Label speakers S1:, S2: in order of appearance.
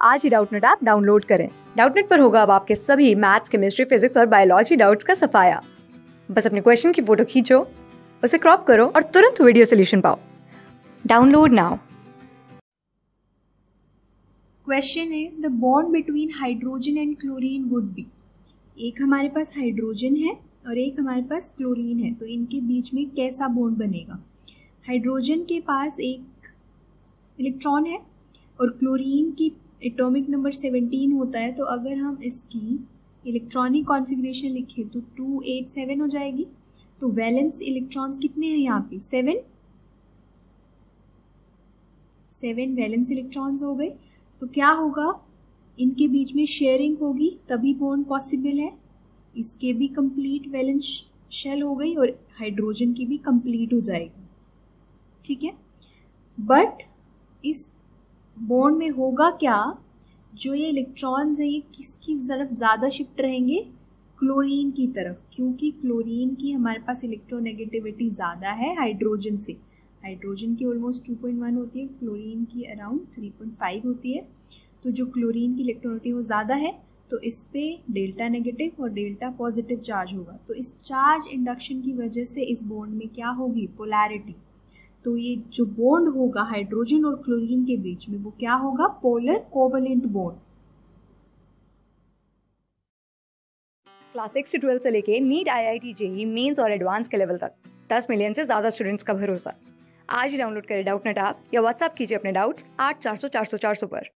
S1: आज ही Doubtnut app download करें। डाउटनेट पर होगा अब आपके सभी मैथ्स, केमिस्ट्री, फिजिक्स और बायोलॉजी डाउट्स का सफाया। बस अपने क्वेश्चन की फोटो खींचो, उसे क्रॉप करो और तुरंत वीडियो सोल्यूशन पाओ। Download now.
S2: Question is the bond between hydrogen and chlorine would be. एक हमारे पास हाइड्रोजन है और एक हमारे पास क्लोरीन है, तो इनके बीच में कैसा बॉन्ड बनेगा। हाइड्रोजन के पास एक इलेक्ट्रॉन है और क्लोरीन की एटॉमिक नंबर 17 होता है, तो अगर हम इसकी इलेक्ट्रॉनिक कॉन्फ़िगरेशन लिखें तो 287 हो जाएगी। तो वैलेंस इलेक्ट्रॉन्स कितने हैं यहाँ पे? 7 वैलेंस इलेक्ट्रॉन्स हो गए। तो क्या होगा, इनके बीच में शेयरिंग होगी तभी बॉन्ड पॉसिबल है। इसके भी कंप्लीट वैलेंस शेल हो गई और हाइड्रोजन की भी कंप्लीट हो जाएगी, ठीक है। बट इस बॉन्ड में होगा क्या, जो ये इलेक्ट्रॉन्स हैं ये किसकी तरफ ज़्यादा शिफ्ट रहेंगे? क्लोरीन की तरफ, क्योंकि क्लोरीन की हमारे पास इलेक्ट्रोनेगेटिविटी ज़्यादा है हाइड्रोजन से। हाइड्रोजन की ऑलमोस्ट 2.1 होती है, क्लोरीन की अराउंड 3.5 होती है। तो जो क्लोरीन की इलेक्ट्रोनिटी वो ज़्यादा है, तो इस पे डेल्टा नेगेटिव और डेल्टा पॉजिटिव चार्ज होगा। तो इस चार्ज इंडक्शन की वजह से इस बॉन्ड में क्या होगी? पोलैरिटी। तो ये जो बॉन्ड होगा हाइड्रोजन और क्लोरीन के बीच में, वो क्या होगा? Polar covalent bond.
S1: क्लास 6 से 12 से लेके नीट, IIT, JEE मेंस और एडवांस के लेवल तक 10 मिलियन से ज्यादा स्टूडेंट्स का भरोसा। आज ही डाउनलोड करें डाउटनेट ऐप या व्हाट्सएप कीजिए अपने डाउट्स 8400 400 400 पर।